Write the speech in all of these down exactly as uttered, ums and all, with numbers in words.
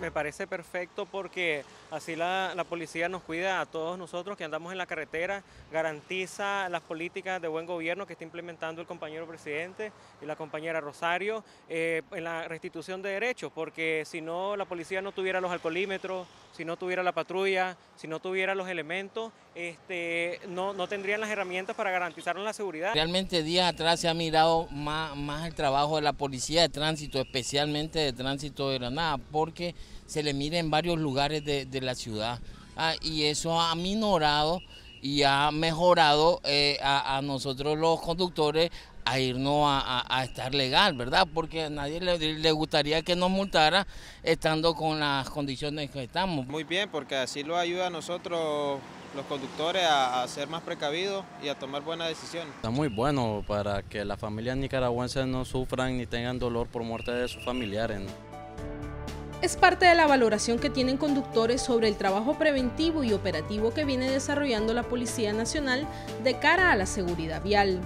Me parece perfecto porque así la, la policía nos cuida a todos nosotros que andamos en la carretera, garantiza las políticas de buen gobierno que está implementando el compañero presidente y la compañera Rosario eh, en la restitución de derechos, porque si no la policía no tuviera los alcoholímetros, si no tuviera la patrulla, si no tuviera los elementos, este, no, no tendrían las herramientas para garantizarnos la seguridad. Realmente días atrás se ha mirado más, más el trabajo de la policía de tránsito, especialmente de tránsito de Granada, porque se le mira en varios lugares de, de la ciudad ah, y eso ha minorado y ha mejorado eh, a, a nosotros los conductores a irnos a, a, a estar legal, ¿verdad? Porque a nadie le, le gustaría que nos multara estando con las condiciones que estamos. Muy bien, porque así lo ayuda a nosotros los conductores a, a ser más precavidos y a tomar buenas decisiones. Está muy bueno para que las familias nicaragüenses no sufran ni tengan dolor por muerte de sus familiares, ¿no? Es parte de la valoración que tienen conductores sobre el trabajo preventivo y operativo que viene desarrollando la Policía Nacional de cara a la seguridad vial.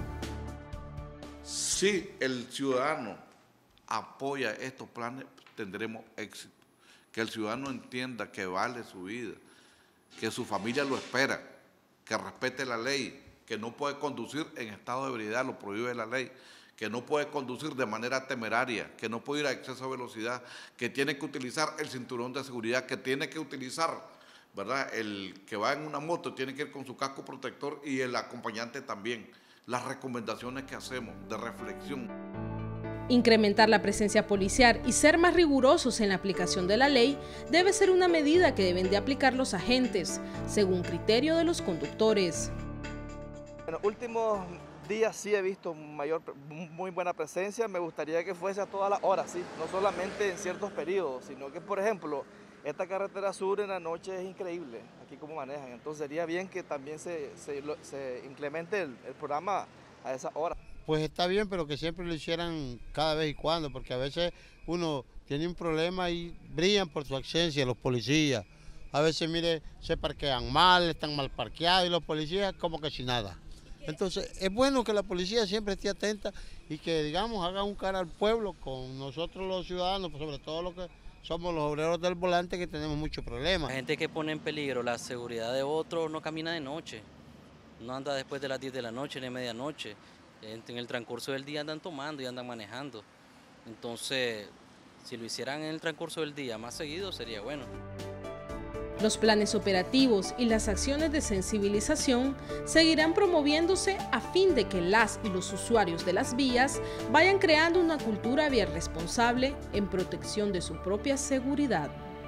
Si el ciudadano apoya estos planes, tendremos éxito. Que el ciudadano entienda que vale su vida, que su familia lo espera, que respete la ley, que no puede conducir en estado de ebriedad, lo prohíbe la ley, que no puede conducir de manera temeraria, que no puede ir a exceso de velocidad, que tiene que utilizar el cinturón de seguridad, que tiene que utilizar, ¿verdad? El que va en una moto tiene que ir con su casco protector y el acompañante también. Las recomendaciones que hacemos de reflexión. Incrementar la presencia policial y ser más rigurosos en la aplicación de la ley debe ser una medida que deben de aplicar los agentes, según criterio de los conductores. En los últimos días sí he visto mayor, muy buena presencia. Me gustaría que fuese a todas las horas, sí, no solamente en ciertos periodos, sino que, por ejemplo, esta carretera sur en la noche es increíble, aquí como manejan. Entonces sería bien que también se, se, se implemente el, el programa a esa hora. Pues está bien, pero que siempre lo hicieran cada vez y cuando, porque a veces uno tiene un problema y brillan por su ausencia los policías. A veces, mire, se parquean mal, están mal parqueados y los policías como que sin nada. Entonces, es bueno que la policía siempre esté atenta y que, digamos, haga un cara al pueblo con nosotros los ciudadanos, pues sobre todo los que somos los obreros del volante, que tenemos muchos problemas. La gente que pone en peligro la seguridad de otros no camina de noche, no anda después de las diez de la noche ni de medianoche. En el transcurso del día andan tomando y andan manejando. Entonces, si lo hicieran en el transcurso del día más seguido, sería bueno. Los planes operativos y las acciones de sensibilización seguirán promoviéndose a fin de que las y los usuarios de las vías vayan creando una cultura vial responsable en protección de su propia seguridad.